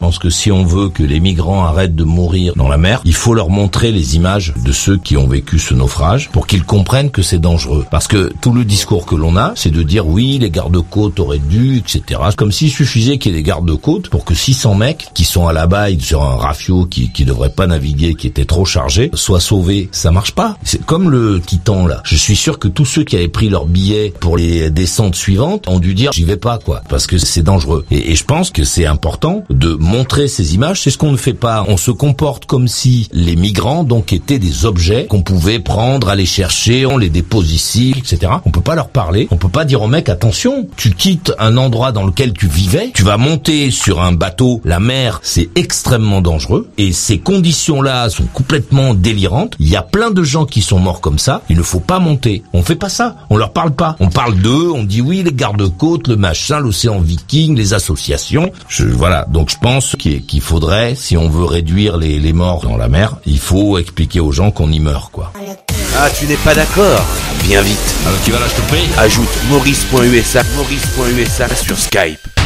pense que si on veut que les migrants arrêtent de mourir dans la mer, il faut leur montrer les images de ceux qui ont vécu ce naufrage pour qu'ils comprennent que c'est dangereux. Parce que tout le discours que l'on a, c'est de dire oui, les gardes-côtes auraient dû, etc. Comme s'il suffisait qu'il y ait des gardes-côtes pour que 600 mecs qui sont à la baille sur un rafio qui devrait pas naviguer, qui était trop chargé, soient sauvés. Ça marche pas. C'est comme le Titan là. Je suis sûr que tous ceux qui avaient pris leur billet pour les descentes suivantes ont dû dire j'y vais pas quoi, parce que c'est dangereux. Et je pense que c'est important de montrer ces images. C'est ce qu'on ne fait pas. On se comporte comme si les migrants donc étaient des objets qu'on pouvait prendre, aller chercher, on les dépose ici, etc. On peut pas leur parler. On peut pas dire aux mecs attention, tu quittes un endroit dans lequel tu vivais, tu vas monter sur un bateau. La mer, c'est extrêmement dangereux et ces conditions-là sont complètement délirantes. Il y a plein de gens qui sont morts comme ça. Il ne faut pas monter. On fait pas ça. On leur parle pas. On parle d'eux. On dit oui, les gardes-côtes, le machin, l'océan Viking, les associations. Voilà. Donc je pense qu'il faudrait, si on veut réduire les morts dans la mer, il faut expliquer aux gens qu'on y meurt, quoi. Ah, tu n'es pas d'accord? Viens vite. Alors tu vas là, je te prie. Ajoute Maurice.usa sur Skype.